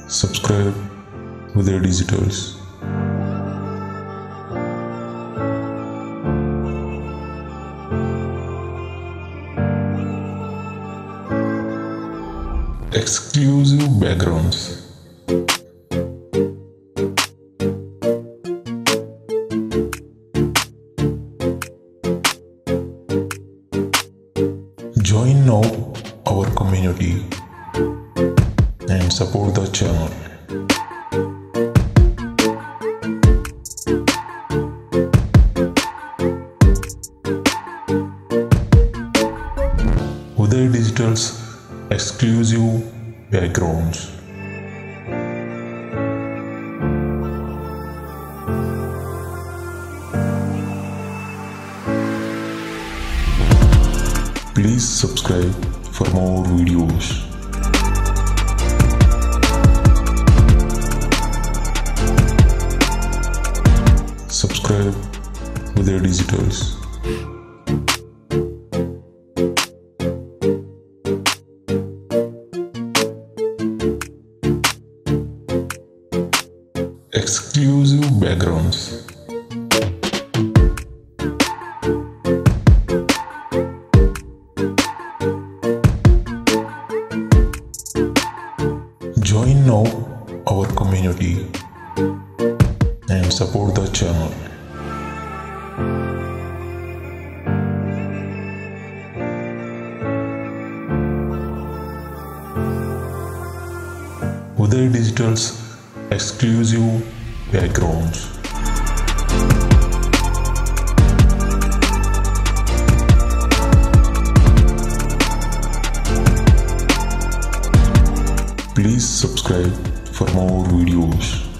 Subscribe Uday Digitals. Exclusive backgrounds. Join now our community and support the channel. Uday Digital's exclusive backgrounds. Please subscribe for more videos. Subscribe Uday Digitals. Exclusive backgrounds. Join now our community and support the channel. Uday Digital's exclusive backgrounds. Please subscribe for more videos.